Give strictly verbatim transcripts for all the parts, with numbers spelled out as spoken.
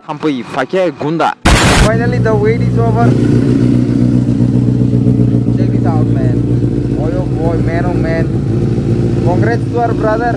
Hampui, Fake Gunda. Finally, the wait is over. Check this out, man. Boy, oh boy, man, oh man. Congrats to our brother.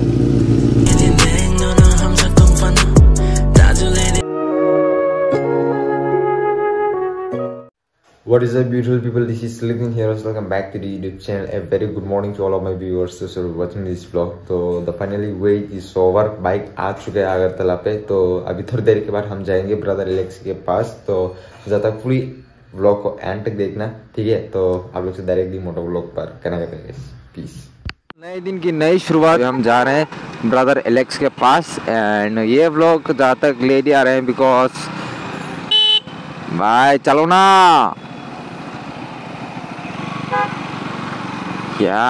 What is up, beautiful people? This is Sleeping Heroes. Welcome back to the YouTube channel. A very good morning to all of my viewers who are watching this vlog. तो the finally wait is over. Bike आ चुके हैं अगरतला पे. तो अभी थोड़ी देर के बाद हम जाएंगे ब्रदर एलेक्स के पास. तो जब तक पूरी व्लॉग को एंड तक देखना, ठीक है? तो आप लोग से डायरेक्टली मोटो व्लॉग पर कनेक्ट करेंगे. पीस. नए दिन की नई शुरुआत. हम जा रहे हैं ब्रदर एलेक्स के पास एंड ये व्लॉग जहाँ तक ले दिया रहे हैं बिकॉज भाई चलो ना क्या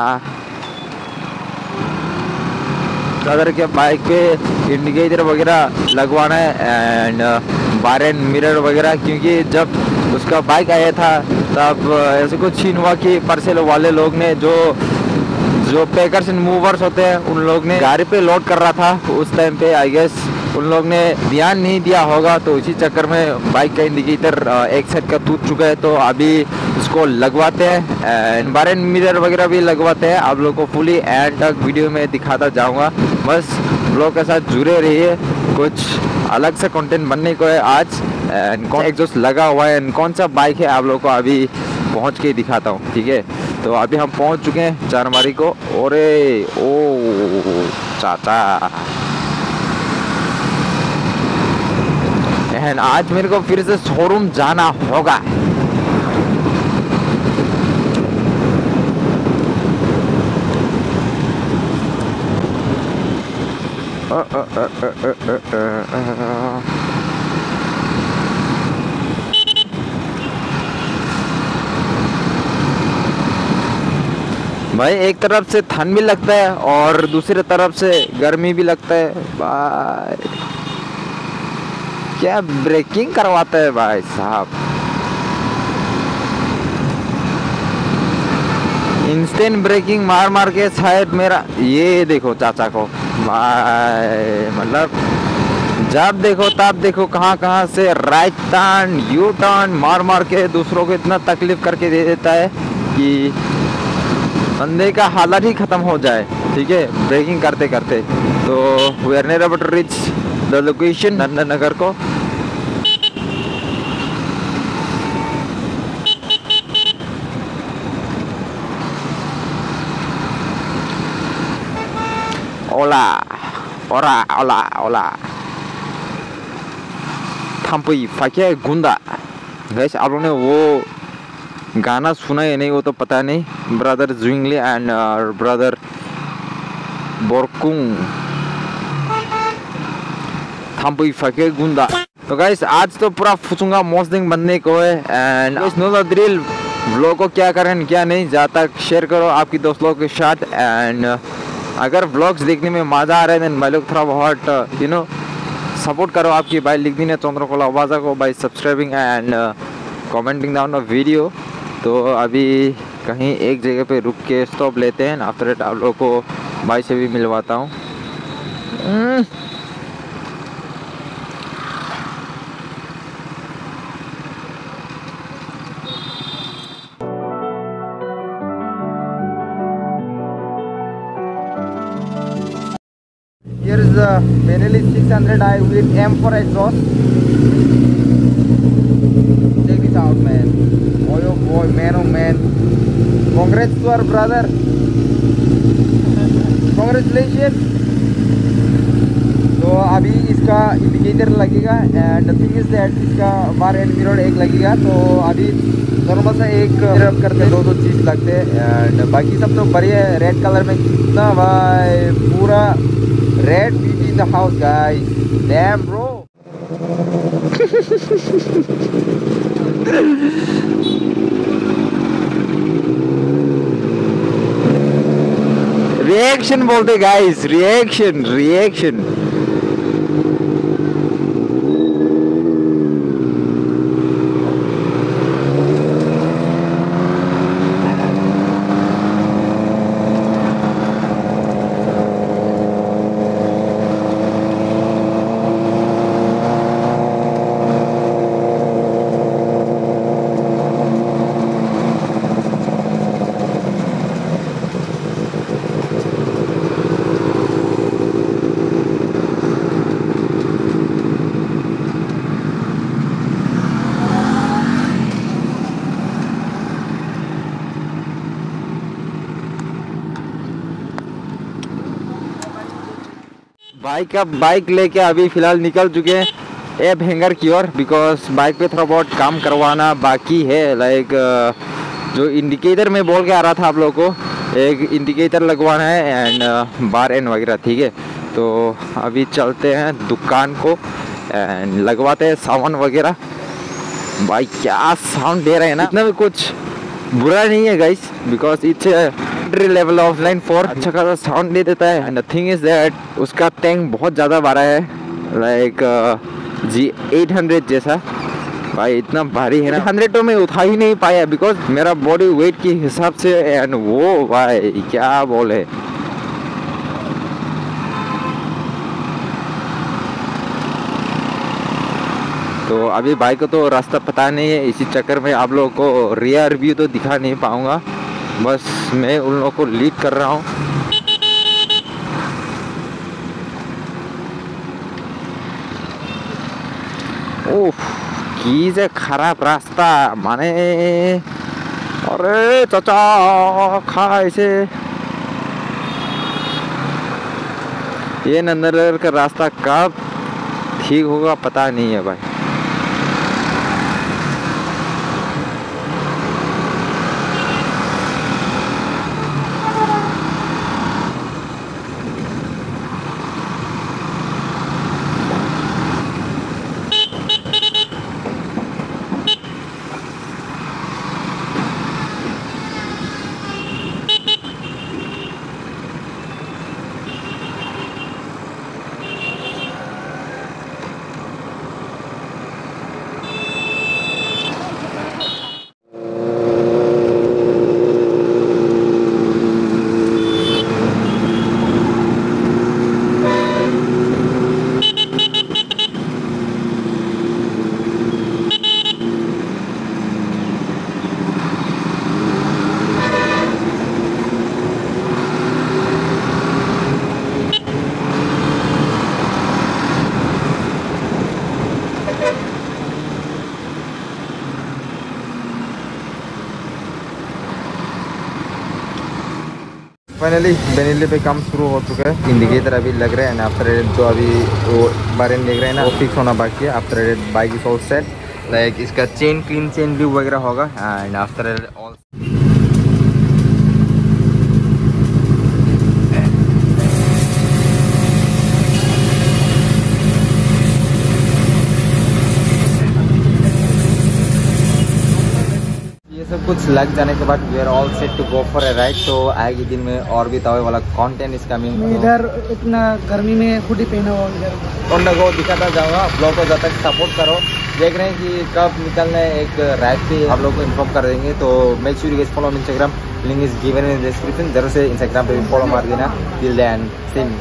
ब्रदर के बाइक पे इंडिकेटर वगैरह लगवाना है एंड बार एंड मिरर वगैरह, क्योंकि जब उसका बाइक आया था तब ऐसे कुछ सीन हुआ कि पार्सल वाले लोग ने जो जो पैकर्स एंड मूवर्स होते हैं उन लोग ने गाड़ी पे लोड कर रहा था उस टाइम पे. आई गेस उन लोग ने ध्यान नहीं दिया होगा, तो इसी चक्कर में बाइक का इंडिकेटर एक साइड का टूट चुका है. तो अभी इसको लगवाते हैं एंड बार एंड मिरर वगैरह भी लगवाते हैं. आप लोग को फुली एंड तक वीडियो में दिखाता जाऊंगा. बस ब्लॉग के साथ जुड़े रहिए. कुछ अलग से कंटेंट बनने को है आज एंड कौन एग्जॉस्ट लगा हुआ है एंड कौन सा बाइक है आप लोग को अभी पहुंच के दिखाता हूँ, ठीक है? तो अभी हम पहुंच चुके हैं चारमारी को. ओरे ओ चाचा, एंड आज मेरे को फिर से शोरूम जाना होगा. आ, आ, आ, आ, आ, आ, आ, भाई एक तरफ से ठंड भी लगता है और दूसरी तरफ से गर्मी भी लगता है. भाई क्या ब्रेकिंग करवाता है भाई साहब. इंस्टेंट ब्रेकिंग मार मार के शायद मेरा ये देखो चाचा को भाई, मतलब जब देखो तब देखो कहाँ कहाँ से राइट टर्न यू टर्न मार मार के दूसरों को इतना तकलीफ करके दे देता है कि बंदे का हालत ही खत्म हो जाए, ठीक है, ब्रेकिंग करते करते. तो we are near about to reach the location Nandan Nagar को. ओला ओरा ओला ओला थम्पुई फाके गुंदा. गैस आप लोगों ने वो गाना सुना है नहीं वो तो पता नहीं. Brother Juingli and brother Borkung Thampui फाके गुंदा. तो गाइस आज तो पूरा फुसूंगा मौसदिंग बनने को है and guys know the drill. Vlog को क्या करें क्या नहीं जहाँ तक शेयर करो आपकी दोस्त लोगों के साथ. एंड अगर व्लॉग्स देखने में मज़ा आ रहा है देन भाई लोग थोड़ा बहुत यू नो सपोर्ट करो आपकी भाई लिख दी चंद्रकोला आवाजा को by subscribing and commenting down the video. तो अभी कहीं एक जगह पे रुक के स्टॉप लेते हैं. आफ्टर दैट आप लोगों को भाई से भी मिलवाता हूँ. Here is the Benelli six hundred i with M four exhaust. Check this out, man. Boy, oh boy, man, oh man. Congrats to our brother. Congratulations. तो अभी इसका इंडिकेटर लगेगा and the thing is that इसका bar and mirror एक लगेगा. तो अभी normal सा एक रब करते दो दो चीज़ लगते हैं एंड बाकी सब तो बढ़िया है. रेड कलर में कितना भाई पूरा red beauty in the house guys. Damn bro. Reaction बोलते गाइस, रिएक्शन रिएक्शन. बाइक का बाइक लेके अभी फिलहाल निकल चुके हैं एब हैंगर की ओर, बिकॉज बाइक पे थोड़ा बहुत काम करवाना बाकी है। लाइक जो इंडिकेटर में बोल के आ रहा था आप लोगों को, एक इंडिकेटर लगवाना है एंड बार एंड वगैरह, ठीक है। तो अभी चलते हैं दुकान को एंड लगवाते हैं सामान वगैरह। भाई क्या साउंड दे रहे हैं ना, इतना भी कुछ बुरा नहीं है guys, because it's entry level of line four, अच्छा खासा साउंड दे देता है। And the thing is that उसका टैंक बहुत ज़्यादा बड़ा है, लाइक जी एट हंड्रेड जैसा। भाई इतना भारी है ना, हंड्रेड तो मैं उठा ही नहीं पाया बिकॉज मेरा बॉडी वेट के हिसाब से। एंड वो भाई क्या बोले, तो अभी बाइक को तो रास्ता पता नहीं है, इसी चक्कर में आप लोगों को रियर व्यू तो दिखा नहीं पाऊंगा, बस मैं उन लोगों को लीड कर रहा हूँ। ओह की जे खराब रास्ता माने, अरे चाचा खा ऐसे, ये नंदनगर का रास्ता कब ठीक होगा पता नहीं है भाई। फाइनली बेनिले पे काम शुरू हो चुका है, इंडिकेटर अभी लग रहा है एंड आफ्टर एट जो अभी वो बारें देख रहे हैं ना वो फिक्स होना बाकी है। After that bike is all set, like इसका चेन क्लीन चेन व्यू वगैरह होगा एंड आफ्टर एट ऑल सब कुछ लग जाने के बाद we are all set to go for a ride. तो आएगी दिन में और भी तवे वाला कंटेंट इस कमिंग। इधर इतना गर्मी में हुडी पहना हुआ इधर होंडा को दिखाता जाऊंगा, ब्लॉग को जब तक सपोर्ट करो। देख रहे हैं कि कब निकलना है, एक राइड पे आप लोग को इन्फॉर्म कर देंगे। तो make sure you guys follow me Instagram, link is given in description, जरूर से इंस्टाग्राम पे भी फॉलो मार देना। टिल देन सेम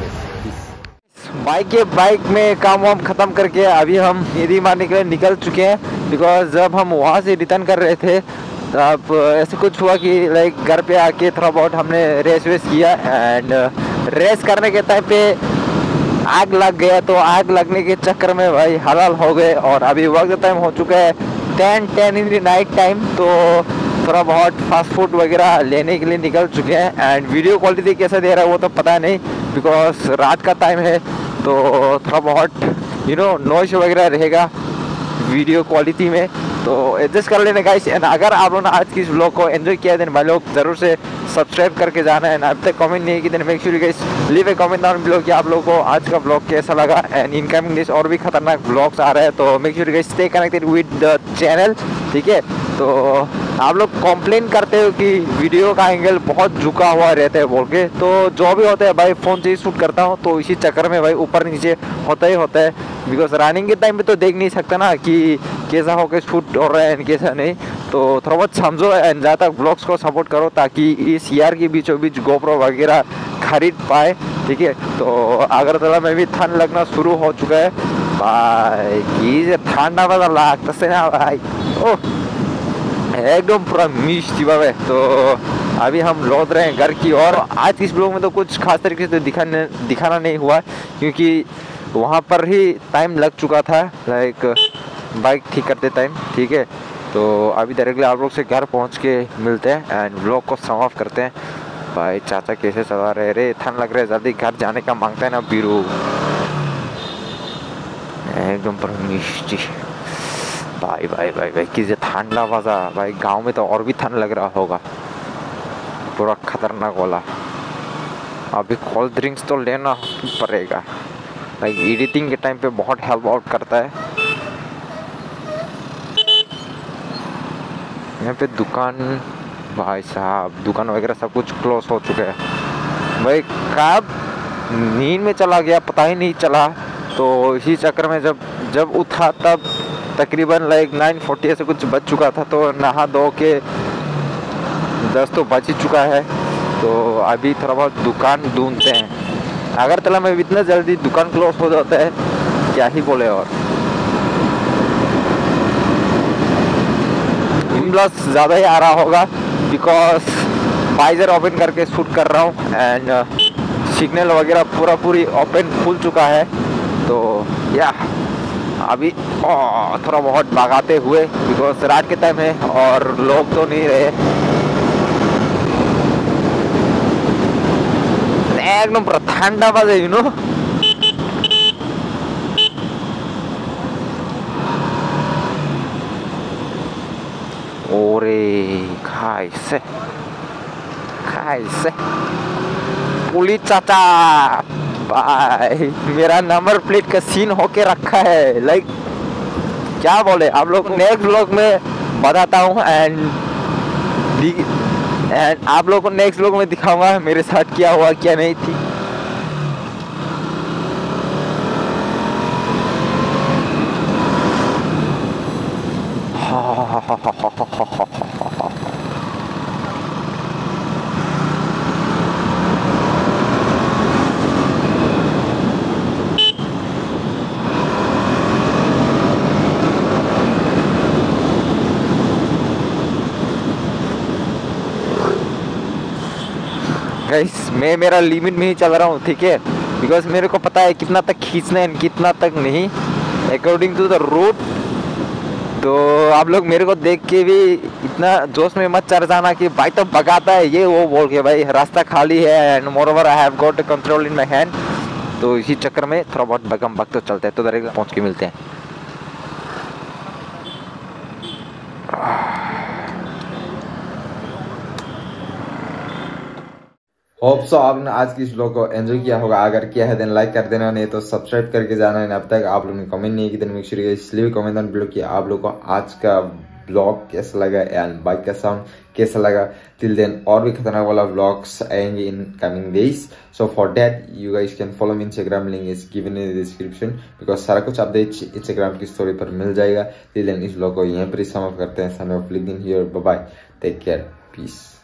बाइक के बाइक में काम वाम खत्म करके अभी हम ईदी मारने के लिए निकल चुके हैं, बिकॉज जब हम वहाँ से रिटर्न कर रहे थे तब ऐसे कुछ हुआ कि लाइक घर पे आके थोड़ा बहुत हमने रेस वेस किया एंड रेस करने के टाइम पे आग लग गया। तो आग लगने के चक्कर में भाई हलाल हो गए और अभी वक्त टाइम हो चुका है ten ten in the night time. तो थोड़ा बहुत फास्ट फूड वगैरह लेने के लिए निकल चुके हैं एंड वीडियो क्वालिटी कैसा दे रहा है वो तो पता नहीं, बिकॉज रात का टाइम है तो थोड़ा बहुत यू नो नॉइस वगैरह रहेगा वीडियो क्वालिटी में, तो एडजस्ट कर लेना गाइस। एंड अगर आप लोगों ने आज की इस व्लॉग को एंजॉय किया देन भाई लोग जरूर से सब्सक्राइब करके जाना है। अब तक कमेंट नहीं की then make sure guys leave a comment down below कि आप लोगों को आज का व्लॉग कैसा लगा। एंड इनकमिंग डेज और भी खतरनाक व्लॉग्स आ रहे हैं, तो make sure guys stay connected with the channel, ठीक है। तो आप लोग कंप्लेन करते हो कि वीडियो का एंगल बहुत झुका हुआ रहता है बोल के, तो जो भी होता है भाई फ़ोन से ही शूट करता हूँ, तो इसी चक्कर में भाई ऊपर नीचे होता ही होता है। बिकॉज रनिंग के टाइम पे तो देख नहीं सकता ना कि कैसा होकर शूट हो रहा है कैसा नहीं, तो थोड़ा बहुत समझो एंड ज़्यादा ब्लॉग्स को सपोर्ट करो ताकि इस ईयर के बीचों बीच गोप्रो वगैरह खरीद पाए, ठीक है। तो अगरतला में भी ठंड लगना शुरू हो चुका है भाई, की ठंडा वाला लगता से ना भाई, ओह एकदम पूरा मिष्टी बाबे। तो अभी हम लौट रहे हैं घर की और आज इस ब्लॉग में तो कुछ खास तरीके से दिखाने दिखाना नहीं हुआ क्योंकि वहाँ पर ही टाइम लग चुका था, लाइक बाइक ठीक करते टाइम, ठीक है। तो अभी डायरेक्टली आप लोग से घर पहुँच के मिलते हैं एंड ब्लॉग को समाप्त करते हैं। भाई चाचा कैसे चला रहे रे, ठंड लग रहा है, जल्दी घर जाने का मांगता है ना बीरू। एकदम पर मिष्टी भाई भाई भाई भाई किसी ठंडा वाला भाई। गांव में तो और भी ठंड लग रहा होगा, पूरा खतरनाक वाला। अभी कोल्ड ड्रिंक्स तो लेना पड़ेगा भाई, एडिटिंग के टाइम पे बहुत हेल्प आउट करता है। यहाँ पे दुकान भाई साहब, दुकान वगैरह सब कुछ क्लोज हो चुके हैं भाई। कब नींद में चला गया पता ही नहीं चला, तो इसी चक्कर में जब जब उठा तब तकरीबन लाइक नाइन फोर्टी ऐसे कुछ बज चुका था। तो नहा धो के दस तो बज ही चुका है, तो अभी थोड़ा बहुत दुकान ढूंढते हैं। अगरतला में इतना जल्दी दुकान क्लोज हो जाता है, क्या ही बोले। और प्लस ज़्यादा ही आ रहा होगा बिकॉज वाइजर ओपन करके शूट कर रहा हूँ एंड सिग्नल वगैरह पूरा पूरी ओपन खुल चुका है। तो या अभी थोड़ा बहुत भागाते हुए बिकॉज रात के टाइम है और लोग तो नहीं रहे। एकदम पूरा ठंडा बाज है यू नो। ओरे खाइसे खाइसे पुलिस चाचा भाई, मेरा नंबर प्लेट का सीन होके रखा है। लाइक क्या बोले आप लोग, नेक्स्ट व्लॉग में बताता हूँ एंड एंड आप लोगों को नेक्स्ट व्लॉग में दिखाऊंगा मेरे साथ क्या हुआ क्या नहीं थी। गाइस मैं मेरा लिमिट में ही चल रहा हूँ, ठीक है, बिकॉज मेरे को पता है कितना तक खींचना है कितना तक नहीं, अकॉर्डिंग टू द रूट। तो आप लोग मेरे को देख के भी इतना जोश में मत चढ़ जाना कि भाई तो भगाता है ये वो बोल के। भाई रास्ता खाली है and moreover I have got control in my hand. तो इसी चक्कर में थोड़ा बहुत भगम भग तो चलते हैं। तो डायरेक्ट पहुँच के मिलते हैं। होप सो आपने आज की इस व्लॉग को एंजॉय किया होगा। अगर किया है देन लाइक कर देना, नहीं तो सब्सक्राइब करके जाना है। अब तक आप लोगों ने कमेंट नहीं किया, मेक श्योर इसलिए कमेंट ऑन बिलो कि आप लोगों को आज का व्लॉग कैसा लगा एंड बाइक का साउंड कैसा लगा। टिल देन और भी खतरनाक वाला व्लॉग्स आएंगे in coming days. So for that you guys can follow me Instagram, link is given in the description. Because सारा कुछ अपडेट इंस्टाग्राम की स्टोरी पर मिल जाएगा। टिल देन इस व्लॉग को यहीं पर ही समाप्त करते हैं। Son of living here, bye bye, take care, piece.